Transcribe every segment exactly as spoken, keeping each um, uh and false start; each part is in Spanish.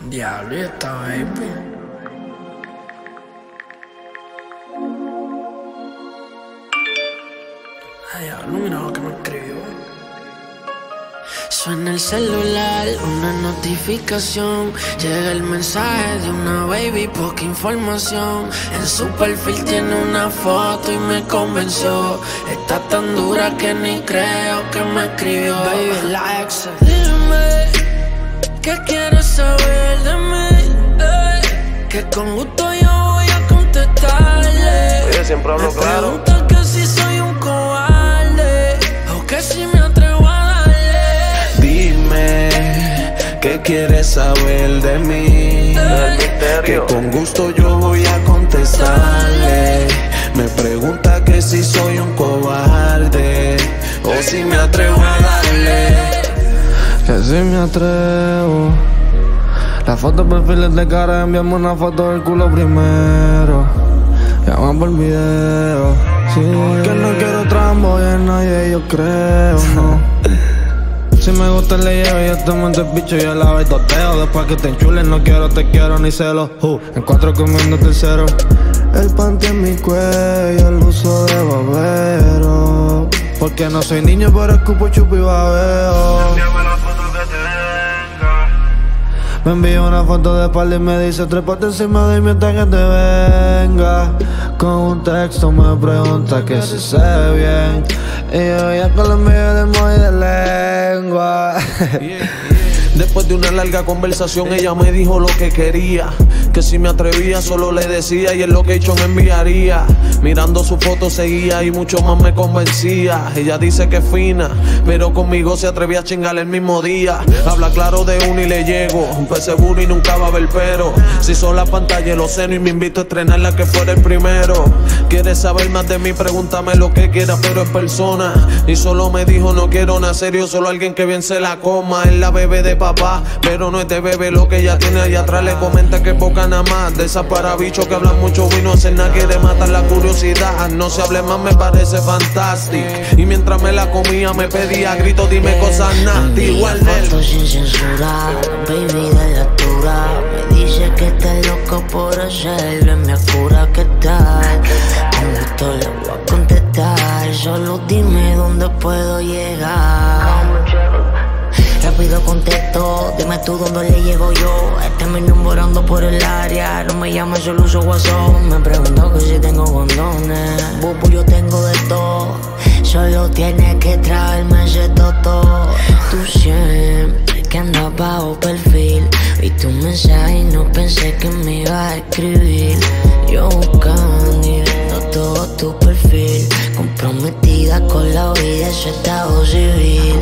Diablo, y esta baby. Ay, diablo, mira lo que me escribió. Suena el celular, una notificación. Llega el mensaje de una baby, poca información. En su perfil tiene una foto y me convenció. Está tan dura que ni creo que me escribió. Baby, la ex. Dime, ¿qué quieres saber de mí? Eh, que con gusto yo voy a contestarle. Oye, siempre hablo me claro. pregunta que si soy un cobarde o que si me atrevo a darle. Dime, ¿qué quieres saber de mí? El misterio. Que con gusto yo voy a contestarle. Me pregunta que si soy un cobarde o si me atrevo a darle. Que si me atrevo. La foto de perfiles de cara, enviamos una foto del culo primero. Llama por video. Sí, que no quiero trambo y en nadie yo creo, no. Si me gusta le llevo y este momento el bicho yo la baitoteo. Después que te enchules no quiero, te quiero ni celos. uh, En cuatro comiendo tercero. El panty en mi cuello, el uso de babero. Porque no soy niño pero escupo, chupo y babeo. Me envía una foto de espalda y me dice trépate encima de mí hasta que te venga. Con un texto me pregunta que si sé bien. Y yo ya con la envío de emoji de lengua. Después de una larga conversación ella me dijo lo que quería. Que si me atrevía solo le decía y en location me enviaría. Mirando su foto seguía y mucho más me convencía. Ella dice que es fina, pero conmigo se atrevía a chingar el mismo día. Habla claro de uno y le llego. Empecé uno y nunca va a haber pero. Si son la pantalla los senos y me invito a estrenarla que fuera el primero. ¿Quieres saber más de mí? Pregúntame lo que quieras pero en persona. Y solo me dijo no quiero nada serio, solo alguien que bien se la coma. Es la bebé de papá, pero no es de bebé lo que ella tiene allá atrás. Le comenta que es poca nada más. De esas para bichos que hablan mucho vino, hacer nada, quiere matar la curiosidad. No se hable más, me parece fantástico. Y mientras me la comía me pedía gritos, dime cosas nasty. Igual de fotos sin censura, baby de la altura. Me dice que está loco por hacerlo en mi cura, ¿qué tal? Con gusto le voy a contestar, solo dime dónde puedo llegar. Rápido contesto, dime tú dónde le llego yo. Este me enamorando por el área, no me llames, solo uso WhatsApp. Me pregunto que si tengo condones, bubu yo tengo de todo. Solo tienes que traerme ese toto. Tú siempre que andas bajo perfil, vi tu mensaje y no pensé que me iba a escribir. Yo buscando y viendo todo tu perfil, comprometida con la vida, ese estado civil.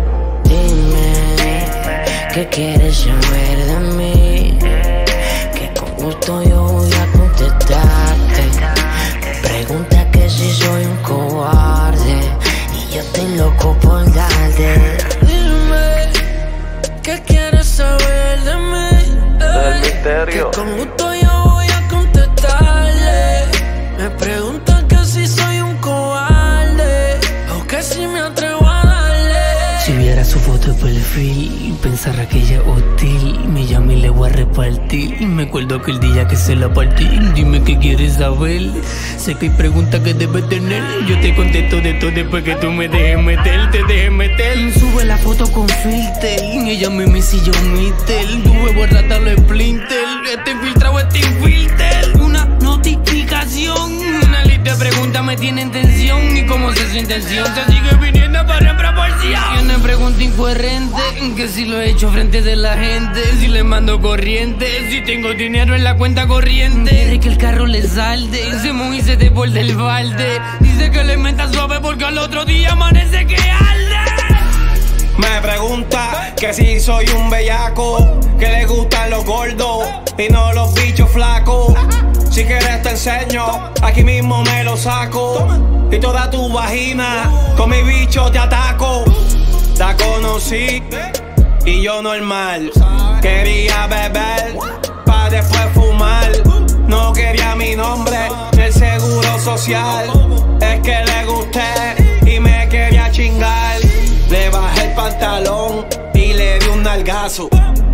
Dime, ¿qué quieres saber de mí? Que con gusto yo voy a contestarte. Pregunta que si soy un cobarde y yo estoy loco por darte. Dime, ¿qué quieres saber de mí? El misterio. Que con gusto yo voy a contestarle. Me pregunta que si soy un cobarde o que si me atrevo a darle. Si viera su foto de perfil, pensará que ella es hostil. Me llama y le voy a repartir. Me acuerdo aquel día que se la partí. Dime qué quieres saber. Sé que hay preguntas que debes tener. Yo te contesto de todo después que tú me dejes meter. Te dejes meter. Sube la foto con filter. Ella me me si yo mister. Tuve borrata los splinter. Este infiltrado, este infilter. Una notificación. Una lista de preguntas me tiene en tensión. Y como sé su intención, se sigue viniendo para proporción. Tiene pregunta incoherente. Que si lo he hecho frente de la gente. Si le mando corriente. Si tengo dinero en la cuenta corriente. Quiere que el carro le salde. Se mueve y se te vuelve el balde. Dice que le meta suave porque al otro día amanece que arde. Me pregunta que si soy un bellaco, que le gustan los gordos y no los bichos flacos. Si quieres te enseño, aquí mismo me lo saco. Y toda tu vagina, con mi bicho te ataco. La conocí y yo normal. Quería beber pa' después fumar. No quería mi nombre, el seguro social. Es que le gusté y me quería chingar. Le bajé el pantalón y le di un nalgazo.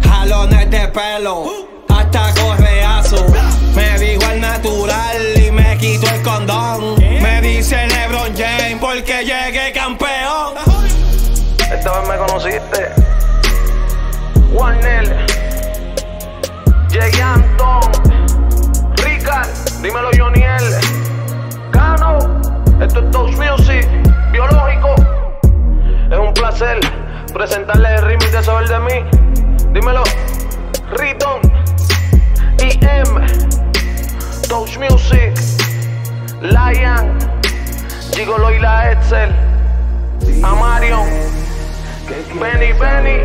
jalones de pelo, hasta correazo. Me dijo al natural y me quitó el condón. Me dice LeBron James porque llegué campeón. Esta vez me conociste. Warner, Jay Anton, Ricard, dímelo Joniel, Cano, esto es Toast Music, biológico. Es un placer presentarles el remix de Saber de mí. Dímelo, Riton, I M, Toast Music, Lion, Gigolo y la Excel, Amarion, Benny Benny.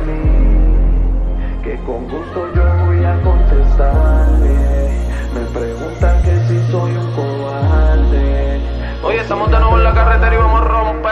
Que con gusto yo voy a contestarle. Me preguntan que si soy un cobarde. Oye, estamos de nuevo en la carretera y vamos a romper.